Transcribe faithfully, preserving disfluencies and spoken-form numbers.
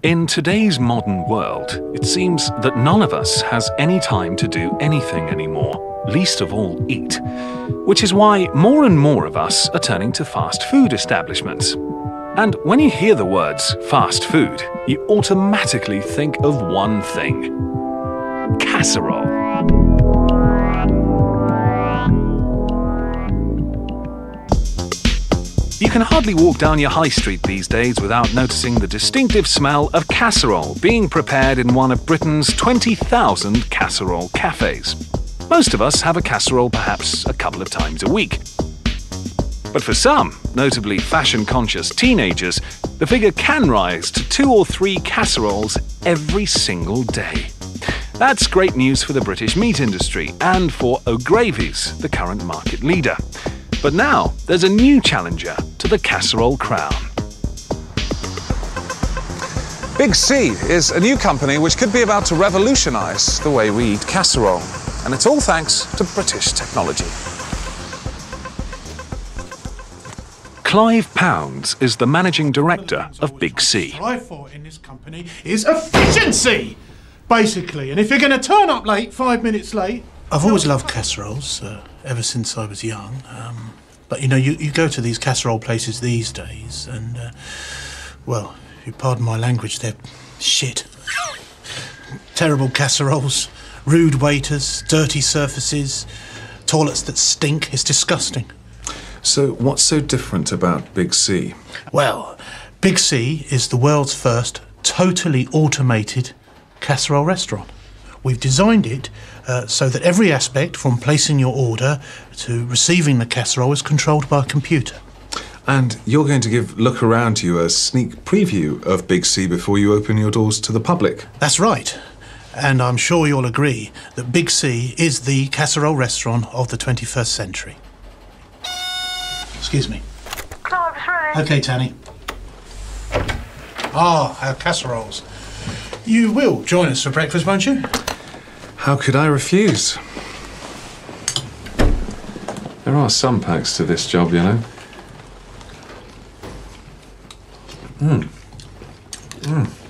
In today's modern world, it seems that none of us has any time to do anything anymore, least of all eat. Which is why more and more of us are turning to fast food establishments. And when you hear the words fast food, you automatically think of one thing: casserole. You can hardly walk down your high street these days without noticing the distinctive smell of casserole being prepared in one of Britain's twenty thousand casserole cafes. Most of us have a casserole perhaps a couple of times a week. But for some, notably fashion-conscious teenagers, the figure can rise to two or three casseroles every single day. That's great news for the British meat industry and for O'Gravy's, the current market leader. But now there's a new challenger to the casserole crown. Big C is a new company which could be about to revolutionise the way we eat casserole. And it's all thanks to British technology. Clive Pounds is the managing director of Big C. What I for in this company is efficiency, basically. And if you're going to turn up late, five minutes late... I've always loved casseroles, uh, ever since I was young. Um, but, you know, you, you go to these casserole places these days and, uh, well, if you pardon my language, they're shit. Terrible casseroles, rude waiters, dirty surfaces, toilets that stink. It's disgusting. So what's so different about Big C? Well, Big C is the world's first totally automated casserole restaurant. We've designed it uh, so that every aspect, from placing your order to receiving the casserole, is controlled by a computer. And you're going to give Look Around you a sneak preview of Big C before you open your doors to the public. That's right. And I'm sure you'll agree that Big C is the casserole restaurant of the twenty-first century. Excuse me. Clive's ready. OK, Tanny. Ah, our casseroles. You will join us for breakfast, won't you? How could I refuse? There are some perks to this job, you know. Mm. Mm.